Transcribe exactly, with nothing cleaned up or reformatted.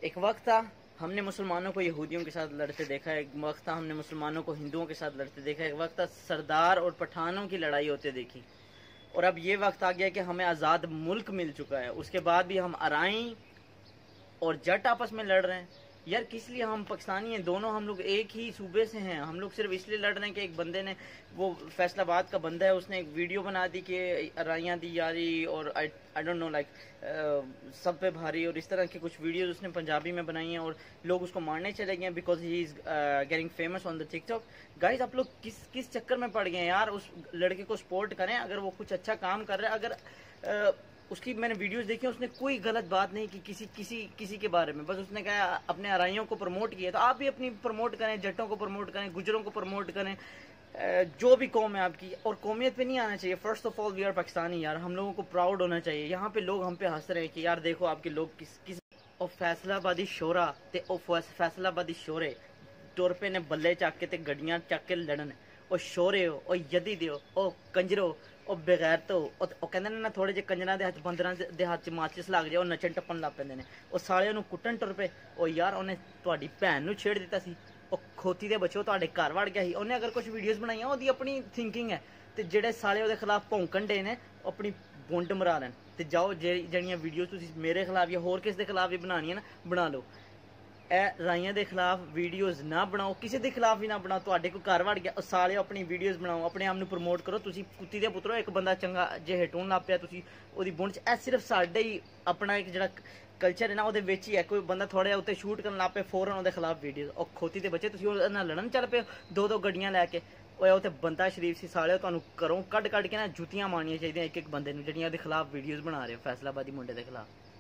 एक वक्त था हमने मुसलमानों को यहूदियों के साथ लड़ते देखा, एक वक्त था हमने मुसलमानों को हिंदुओं के साथ लड़ते देखा, एक वक्त था सरदार और पठानों की लड़ाई होते देखी। और अब ये वक्त आ गया कि हमें आज़ाद मुल्क मिल चुका है, उसके बाद भी हम अराई और जट आपस में लड़ रहे हैं। यार किस लिए? हम पाकिस्तानी हैं, दोनों हम लोग एक ही सूबे से हैं। हम लोग सिर्फ इसलिए लड़ रहे हैं कि एक बंदे ने, वो फैसलाबाद का बंदा है, उसने एक वीडियो बना दी कि अराइयाँ दी यारी और I I don't know like सब पे भारी और इस तरह की कुछ वीडियोस उसने पंजाबी में बनाई हैं और लोग उसको मारने चले गए because he is getting famous on the TikTok. Guys आप लोग किस किस चक्कर में पड़ गए हैं यार? उस लड़के को सपोर्ट करें, अगर वो कुछ अच्छा काम कर रहा है। अगर uh, उसकी मैंने वीडियोस देखी, उसने कोई गलत बात नहीं की किसी किसी किसी के बारे में, बस उसने कहा अपने अराइयों को प्रमोट किया। तो आप भी अपनी प्रमोट करें, जट्टों को प्रमोट करें, गुजरों को प्रमोट करें, जो भी कौम है आपकी। और कौमियत पे नहीं आना चाहिए। First of all we are Pakistani यार, हम लोगों को प्राउड होना चाहिए। यहाँ पे लोग हम पे हंस रहे हैं कि यार देखो आपके लोग किस किस और फैसलाबादी शोरा ते ओ फैसलाबादी शोरे तुर पे ने बल्ले चक के ते गड्डियां चक के लड़न और शोरे हो और यदी दिओ ओ कंजरो और बगैर तो कहते ना थोड़े जे कंजर के हथ बंदर के हाथ च माचिस लग जाए और नचन टप्पन लग पेंदे ने और साले नूं कुट्टन टुर पे। और यार उन्हें तुहाडी भैन नूं छेड़ दिता सी, और खोती दे बच्चो तुहाडे घर वड़ गया ही। उन्हें अगर कुछ वीडियोस बनाई ओदी अपनी थिंकिंग है, ते जेड़े साले ओदे खिलाफ भौंकन डे ने अपनी बुंड मरा लैन। ते जाओ जेड़ियां वीडियोस तुसीं मेरे खिलाफ या होर किसी के खिलाफ भी बनानी है ना, बना लो। ए राइयां दे खिलाफ वीडियोस ना बनाओ, किसी के खिलाफ भी ना बनाओ। तुहाडे कोई घर वड़ गया साले अपनी वीडियोस बनाओ, अपने आप नूं प्रमोट करो। तुसीं कुत्ती दे पुत्रो, एक बंदा चंगा जे हिटून लग पिया तुसीं ओदी बुंड च, ए सिर्फ साडे ही अपना एक जिहड़ा कल्चर है ना ओदे विच ही है। कोई बंदा थोड़े उत्ते शूट करन लग पे फौरन ओदे खिलाफ वीडियोस, और खोती दे बच्चे तुसीं ओदे नाल लड़न चल पे दो दो गड्डियां लैके। ओए उत्ते बंदा शरीफ सी साले, तुहानूं घरों कड्ढ कड्ढ के ना जुत्तियां मारनियां चाहिदियां एक एक बंदे नूं जेह्ड़ियां ओदे खिलाफ वीडियोस बना रहे हो फैसलाबादी मुंडे दे खिलाफ।